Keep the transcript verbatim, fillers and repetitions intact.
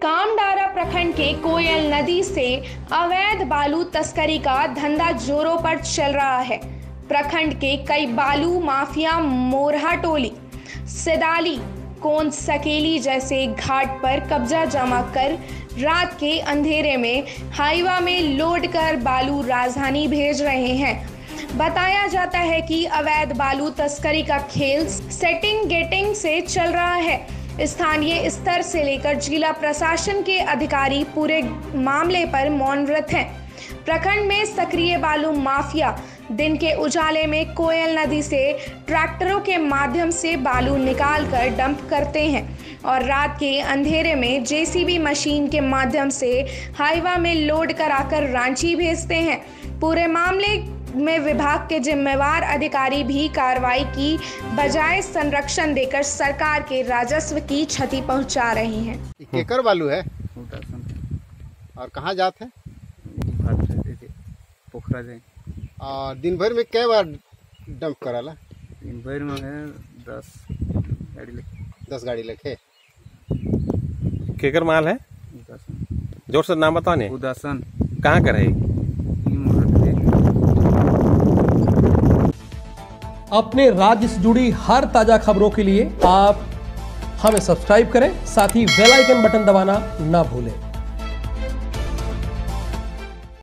कामडारा प्रखंड के कोयल नदी से अवैध बालू तस्करी का धंधा जोरों पर चल रहा है। प्रखंड के कई बालू माफिया मोरहा टोली, सिदाली, कोन सकेली जैसे घाट पर कब्जा जमा कर रात के अंधेरे में हाईवा में लोड कर बालू राजधानी भेज रहे हैं। बताया जाता है कि अवैध बालू तस्करी का खेल सेटिंग गेटिंग से चल रहा है। स्थानीय स्तर से लेकर जिला प्रशासन के अधिकारी पूरे मामले पर मौनव्रत हैं। प्रखंड में सक्रिय बालू माफिया दिन के उजाले में कोयल नदी से ट्रैक्टरों के माध्यम से बालू निकालकर डंप करते हैं और रात के अंधेरे में जेसीबी मशीन के माध्यम से हाईवा में लोड कराकर रांची भेजते हैं। पूरे मामले में विभाग के जिम्मेवार अधिकारी भी कार्रवाई की बजाय संरक्षण देकर सरकार के राजस्व की क्षति पहुंचा रहे हैं। केकर बालू है और कहाँ जाते हैं? पोखरा जाए। और दिन भर में कै बार डंप कराला? दिन भर में है दस गाड़ी लेके। दस गाड़ी लेके। केकर माल है? उदासन। जोर से नाम बताओ ने। उदासन। कहाँ कर है? अपने राज्य से जुड़ी हर ताजा खबरों के लिए आप हमें सब्सक्राइब करें, साथ ही बेल आइकन बटन दबाना ना भूलें।